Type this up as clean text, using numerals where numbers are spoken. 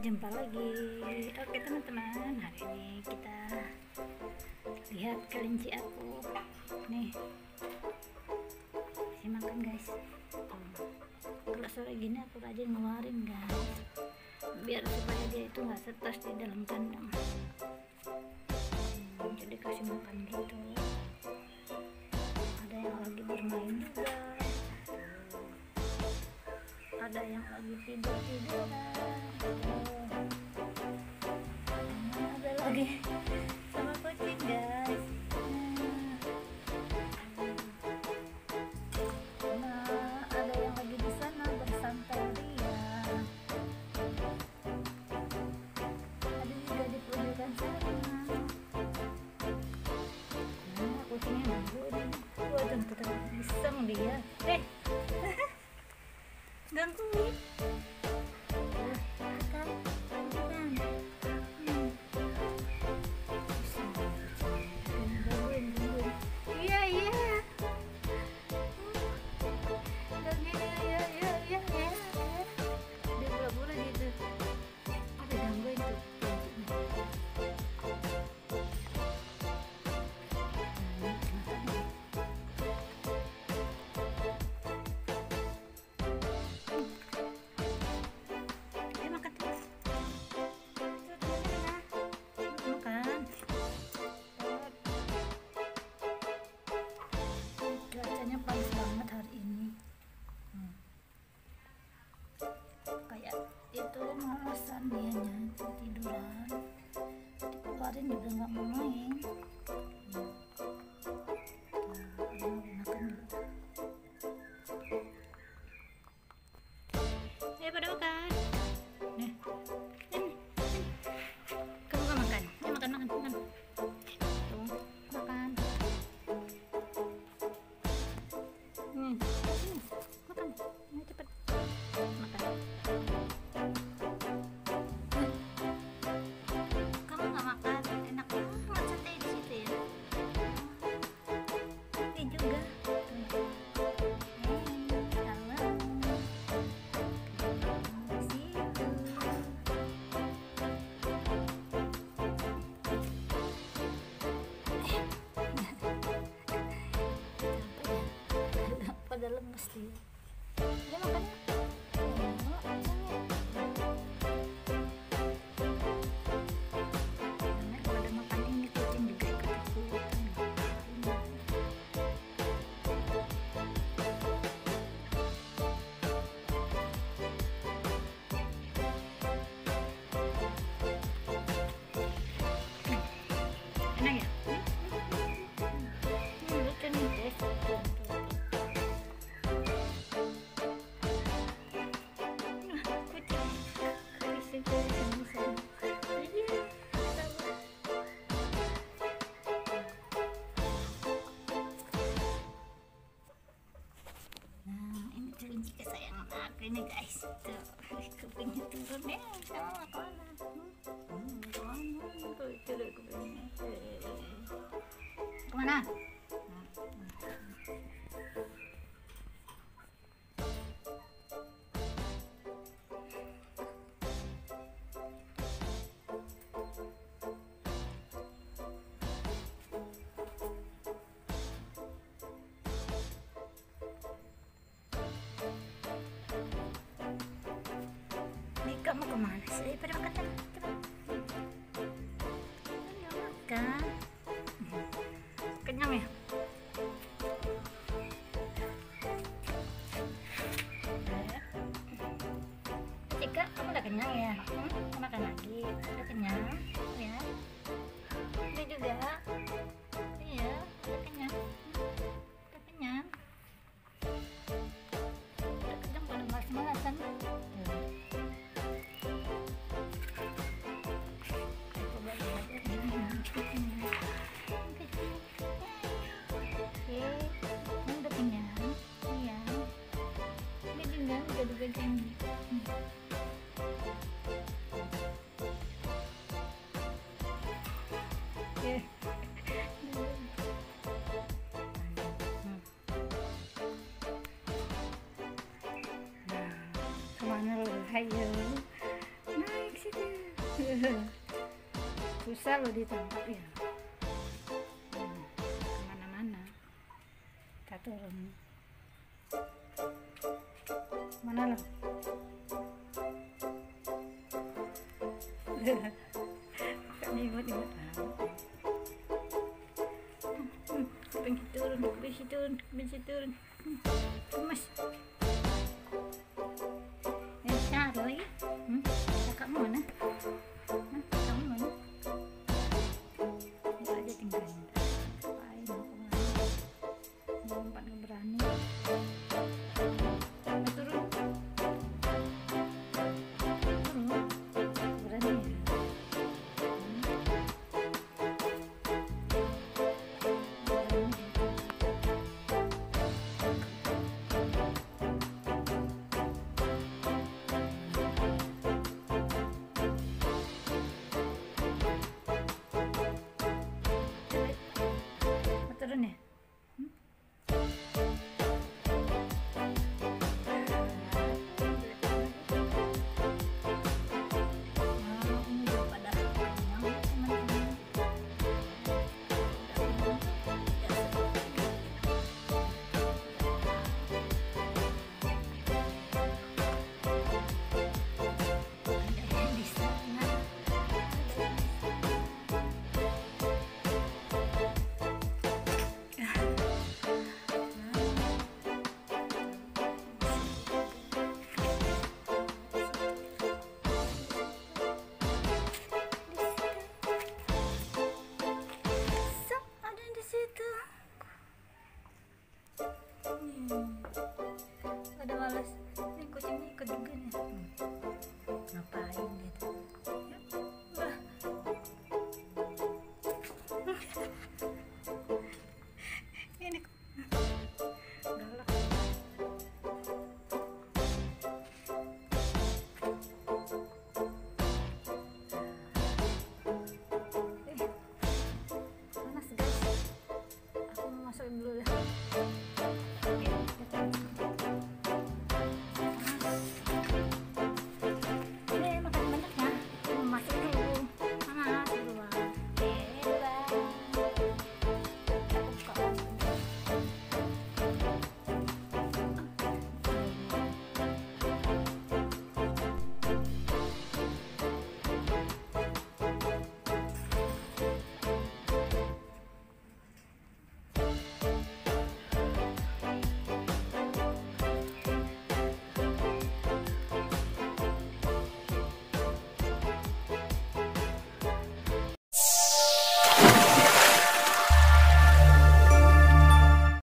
jumpa lagi. Oke teman-teman, hari ini kita lihat kelinci aku nih, kasih makan guys. Kalau sore gini aku rajin ngeluarin guys, biar supaya dia itu nggak stres di dalam kandang. Jadi kasih makan gitu. Ada yang lagi bermain juga, ada yang lagi tidur-tiduran, ada lagi sama kucing guys. Nah, ada yang lagi di sana bersantai ria, ada juga di pojokan sana. Nah, kucingnya nunggu ini. Waduh, putar iseng dia. Gangguin. Cuacanya panas banget hari ini. Kayak itu malasan dianya tiduran, dikeluarin juga nggak mau main. Makan dulu. Ayo pada makan. Nih, ini. Kamu nggak makan? Ayo makan. Tuh, makan. Makan, ayo cepet makan. Kamu nggak makan, enak banget sate di situ ya. Ini juga. Pada lemes dia. Dia makan ya? Karena pada makan ini kucing juga ikut-ikutan. Enak ya? Lucu nih guys. Nah, ini kelinci kesayangan aku ini guys. Tuh, kupingnya turun ya. Kamu mau kemana? Turun kupingnya. Kemana? Kamu kemana sih? Pada makan cepet. Nggak makan. Kenyang ya? Cika, kamu udah kenyang ya? Makan lagi. Udah kenyang ya? Ini juga. Iya, udah kenyang. Udah kenyang. Udah kenyang pada malas-malasan. Udah kenyang, iya. Ini tinggal udah dipegang. Kemana lu? Hayo naik sini. susah loh ditangkap ya. Kemana-mana kita turun. Mana lo? Kami imut-imut benci turun. Mas. Charlie, kakak mana? Kamu mana? Itu aja tinggalin. Ngapain mau kemana? Lompat nggak berani. Turun. Berani ya? Turun ya?